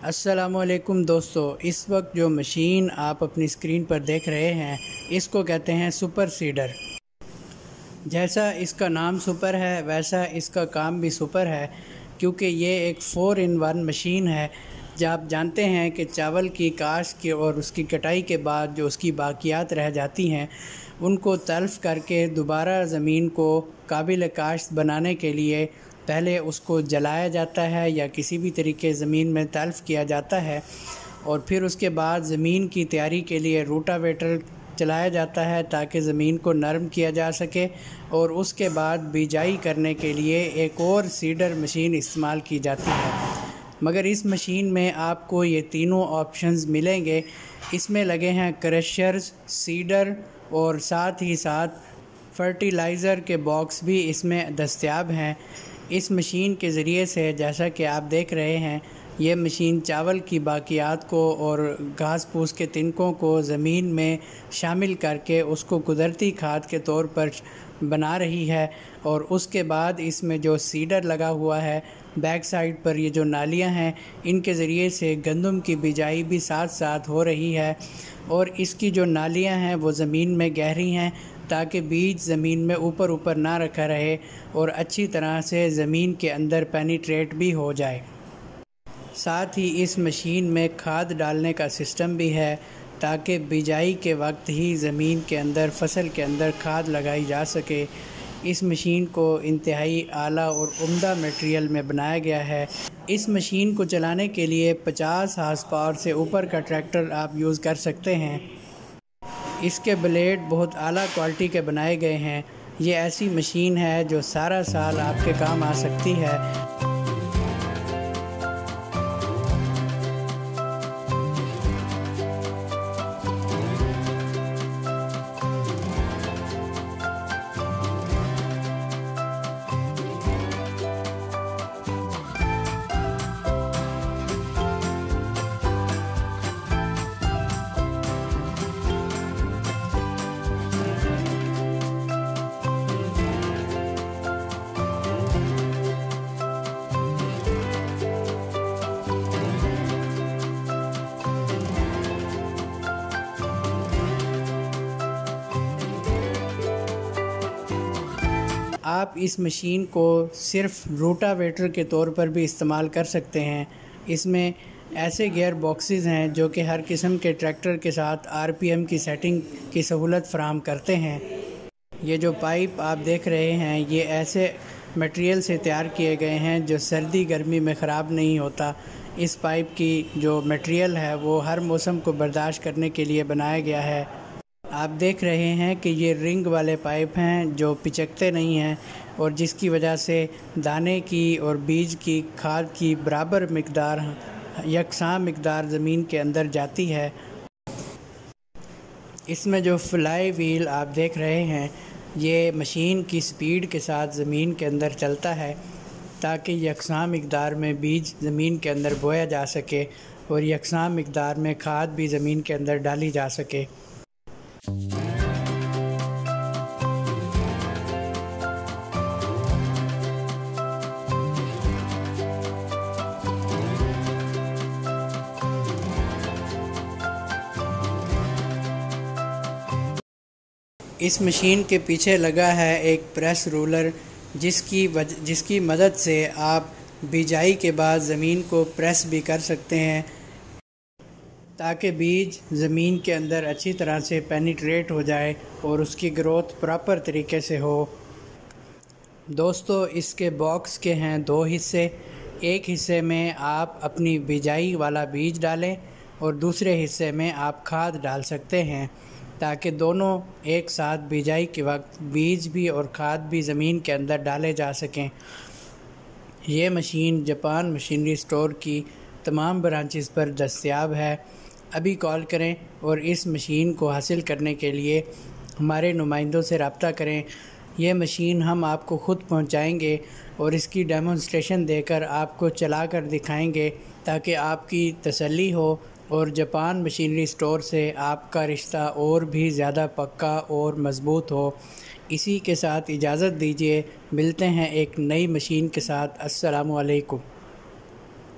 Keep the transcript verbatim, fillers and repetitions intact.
अस्सलामु अलैकुम दोस्तों, इस वक्त जो मशीन आप अपनी स्क्रीन पर देख रहे हैं इसको कहते हैं सुपर सीडर। जैसा इसका नाम सुपर है वैसा इसका काम भी सुपर है, क्योंकि ये एक फ़ोर इन वन मशीन है। जब आप जानते हैं कि चावल की काश्त की और उसकी कटाई के बाद जो उसकी बाकियात रह जाती हैं उनको तल्फ़ करके दोबारा ज़मीन को काबिल काश्त बनाने के लिए पहले उसको जलाया जाता है या किसी भी तरीके ज़मीन में तल्फ़ किया जाता है, और फिर उसके बाद ज़मीन की तैयारी के लिए रोटावेटर चलाया जाता है ताकि ज़मीन को नरम किया जा सके, और उसके बाद बिजाई करने के लिए एक और सीडर मशीन इस्तेमाल की जाती है। मगर इस मशीन में आपको ये तीनों ऑप्शंस मिलेंगे। इसमें लगे हैं क्रशर्स, सीडर और साथ ही साथ फर्टिलाइज़र के बॉक्स भी इसमें दस्तयाब हैं। इस मशीन के ज़रिए से जैसा कि आप देख रहे हैं, ये मशीन चावल की बाकियात को और घास फूस के तिनकों को ज़मीन में शामिल करके उसको कुदरती खाद के तौर पर बना रही है। और उसके बाद इसमें जो सीडर लगा हुआ है बैक साइड पर, ये जो नालियां हैं इनके ज़रिए से गंदम की बिजाई भी साथ साथ हो रही है। और इसकी जो नालियां हैं वो ज़मीन में गहरी हैं ताकि बीज ज़मीन में ऊपर ऊपर ना रखा रहे और अच्छी तरह से ज़मीन के अंदर पेनिट्रेट भी हो जाए। साथ ही इस मशीन में खाद डालने का सिस्टम भी है ताकि बिजाई के वक्त ही ज़मीन के अंदर फसल के अंदर खाद लगाई जा सके। इस मशीन को इंतहाई आला और उम्दा मटेरियल में बनाया गया है। इस मशीन को चलाने के लिए पचास हार्स पावर से ऊपर का ट्रैक्टर आप यूज़ कर सकते हैं। इसके ब्लेड बहुत आला क्वालिटी के बनाए गए हैं। ये ऐसी मशीन है जो सारा साल आपके काम आ सकती है। आप इस मशीन को सिर्फ रोटावेटर के तौर पर भी इस्तेमाल कर सकते हैं। इसमें ऐसे गियर बॉक्सेस हैं जो कि हर किस्म के ट्रैक्टर के साथ आरपीएम की सेटिंग की सहूलत फराहम करते हैं। ये जो पाइप आप देख रहे हैं ये ऐसे मटेरियल से तैयार किए गए हैं जो सर्दी गर्मी में ख़राब नहीं होता। इस पाइप की जो मटेरियल है वो हर मौसम को बर्दाश्त करने के लिए बनाया गया है। आप देख रहे हैं कि ये रिंग वाले पाइप हैं जो पिचकते नहीं हैं और जिसकी वजह से दाने की और बीज की खाद की बराबर मिकदार यकसां मिकदार ज़मीन के अंदर जाती है। इसमें जो फ्लाई व्हील आप देख रहे हैं ये मशीन की स्पीड के साथ ज़मीन के अंदर चलता है ताकि यकसां मिकदार में बीज ज़मीन के अंदर बोया जा सके और यकसां मिकदार में खाद भी ज़मीन के अंदर डाली जा सके। इस मशीन के पीछे लगा है एक प्रेस रोलर, जिसकी वज जिसकी मदद से आप बिजाई के बाद ज़मीन को प्रेस भी कर सकते हैं ताकि बीज ज़मीन के अंदर अच्छी तरह से पेनिट्रेट हो जाए और उसकी ग्रोथ प्रॉपर तरीके से हो। दोस्तों, इसके बॉक्स के हैं दो हिस्से। एक हिस्से में आप अपनी बिजाई वाला बीज डालें और दूसरे हिस्से में आप खाद डाल सकते हैं ताकि दोनों एक साथ बिजाई के वक्त बीज भी और खाद भी ज़मीन के अंदर डाले जा सकें। ये मशीन जापान मशीनरी स्टोर की तमाम ब्रांचेस पर दस्तयाब है। अभी कॉल करें और इस मशीन को हासिल करने के लिए हमारे नुमाइंदों से रब्ता करें। यह मशीन हम आपको ख़ुद पहुंचाएंगे और इसकी डेमोन्स्ट्रेशन देकर आपको चला कर दिखाएंगे ताकि आपकी तसल्ली हो और जापान मशीनरी स्टोर से आपका रिश्ता और भी ज़्यादा पक्का और मज़बूत हो। इसी के साथ इजाज़त दीजिए, मिलते हैं एक नई मशीन के साथ। अस्सलामु अलैकुम।